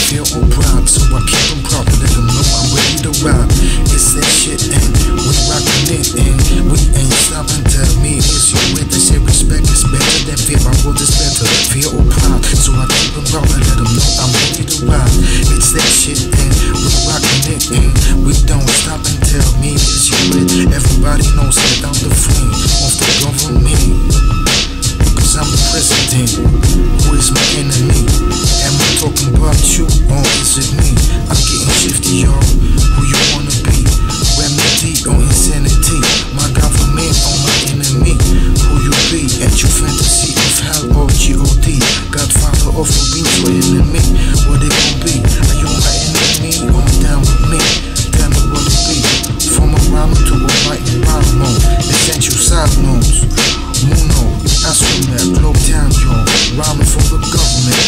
fear or pride, so I keep them proud to let them know I'm ready to ride. It's that shit and we rockin' it and we ain't stopping. Tell me is you with the shit? Respect is better than fear. My word is better, fear or pride, so I keep them proud to let them know I'm ready to ride. It's that shit and we rockin' it and we don't stop and tell me is you with? Everybody knows that I'm the friend of the government, cause I'm the president. Who is my enemy? Am I talking about you or is it me? I'm getting shifty, y'all. Who you wanna be? Remedy or insanity? My government or my enemy? Who you be? At your fantasy of hell or God? Godfather of a being for enemy? What they gon' be? Are you my enemy or down with me? Tell me what it be. From a rhyme to a writing rhyme mode. Essential side notes. Muno, I swim at Globe Town, y'all. Rhyming for the government,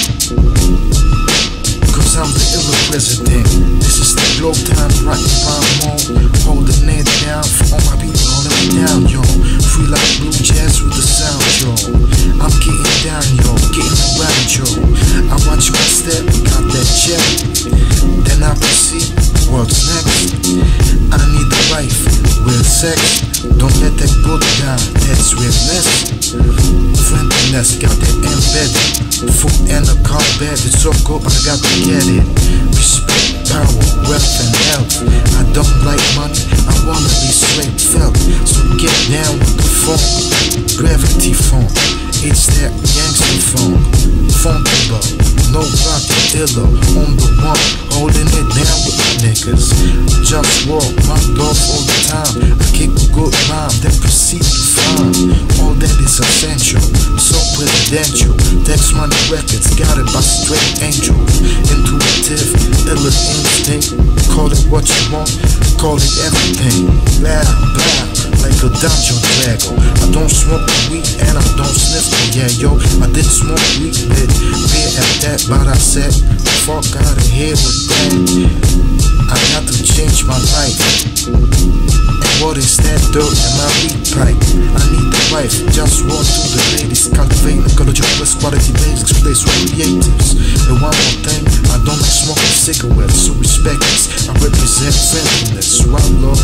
cause I'm the illa president. This is the Globe Town writing rhyme mode. Holding it down for all my people holding me down, y'all. Free like blue jazz with the sound, y'all. I'm getting down, y'all. Getting around, y'all. I watch my step, got that check. Then I proceed, what's next? I need a wife with sex. Don't let that book down, that's realness. Friendliness, got that embedded. Food and a car bed, it's so good, but I got to get it. Respect, power, wealth and health. I don't like money, I wanna be straight felt. So get down with the funk, gravity funk. It's that gangster funk, Funkula, no rocket illa. On the one, holding it down with my niggas. JustWar, my love all the time. I kick a good rhyme, then proceed to find all that is essential, so presidential. Text Money Records, got it by straight angels. Intuitive, illa instinct. Call it what you want, call it everything. Loud, loud, like a dungeon dragon. I don't smoke weed and I don't sniff it. Yeah, yo, I did smoke weed, but beer at that, but I said, fuck out of here with that. I got to change my life. And what is that dirt in my weed pipe? I need a wife, JustWar to the ladies. Cultivating ecological quality basics, place with creatives. And one more thing, I don't like smoking cigarettes, so respect this. I represent friendliness, so I love.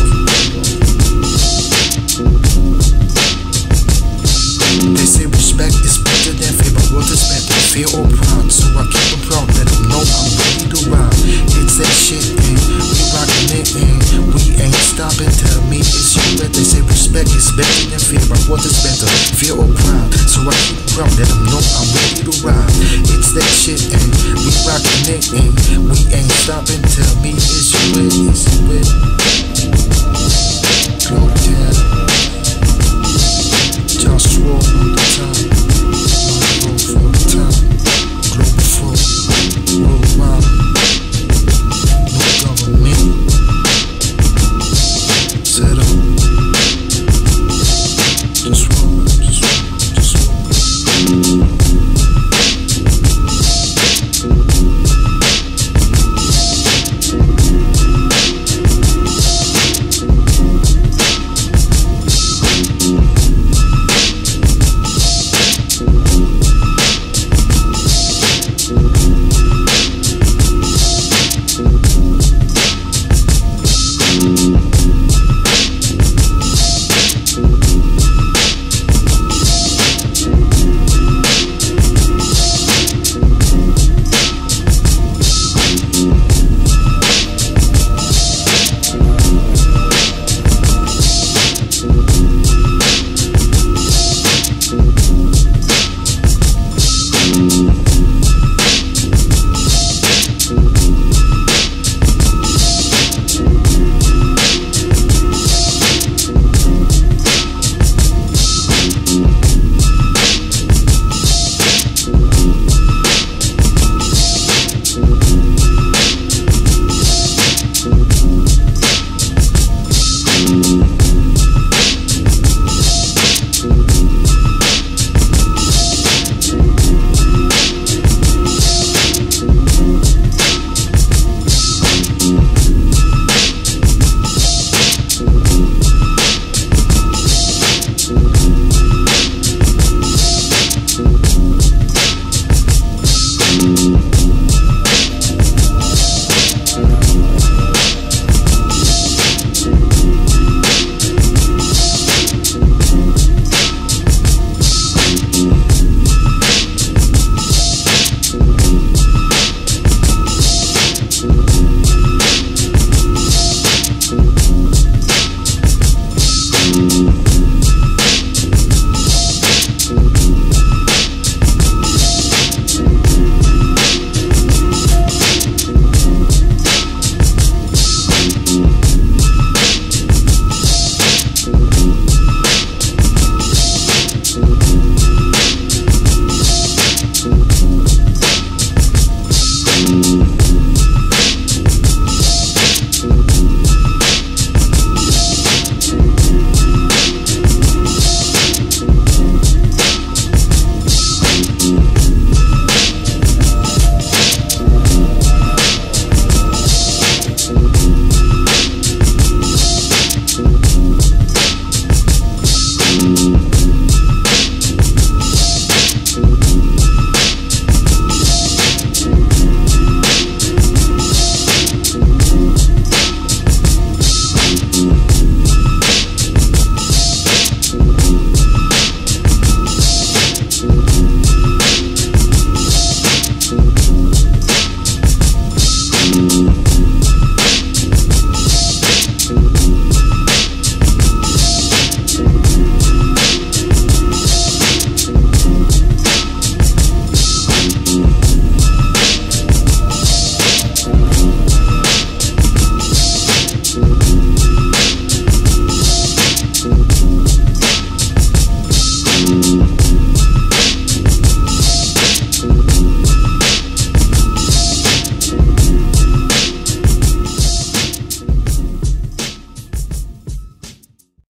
They say respect is better than fear, but what is better, fear or pride? So I keep them proud, let them know I'm ready to ride. It's that shit and we rockin' it and we ain't stopping. Tell me is you ready? They say respect is better than fear, but what is better, fear or pride? So I keep them proud, let them know I'm ready to ride. It's that shit and we rockin' it and we ain't stopping. Tell me is you ready? Is you ready? Globe Town, JustWar.